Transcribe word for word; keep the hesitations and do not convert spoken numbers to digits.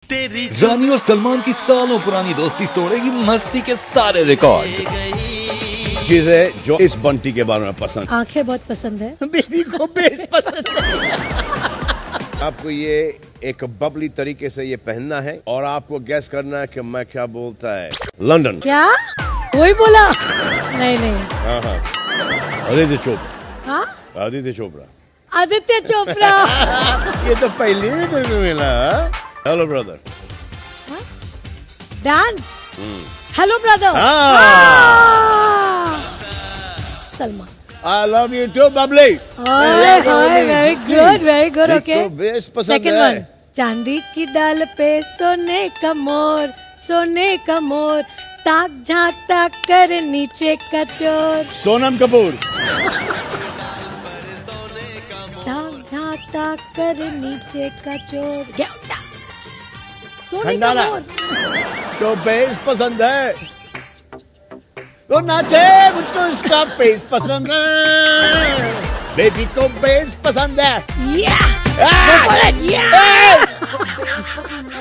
रानी और सलमान की सालों पुरानी दोस्ती तोड़ेगी मस्ती के सारे रिकॉर्ड। चीजें जो इस बंटी के बारे में पसंद, आंखें बहुत पसंद है, बेबी को बेस पसंद है। आपको ये एक बबली तरीके से ये पहनना है और आपको गैस करना है कि मैं क्या बोलता है। लंदन। क्या वही बोला? नहीं नहीं। हाँ हाँ आदित्य चोपड़ा। हाँ आदित्य चोपड़ा। आदित्य चोपड़ा। ये तो पहले ही तेरे को मिला। Hello brother. Dance. Hello brother. Salman. I love you too, Babli. Very good very good okay. बेस पसंद सेकंड है। वन। चांदी की डाल पे सोने का मोर, सोने का मोर, ताक झांकता कर नीचे का चोर। सोनम कपूर। ताक झांकता कर नीचे का चोर। क्या उठा? सोने का खंडाला। मोर। तो बेस पसंद है तो नाचे, मुझको इसका बेस पसंद है, बेबी को बेस पसंद है। Yeah! Go for it! Yeah!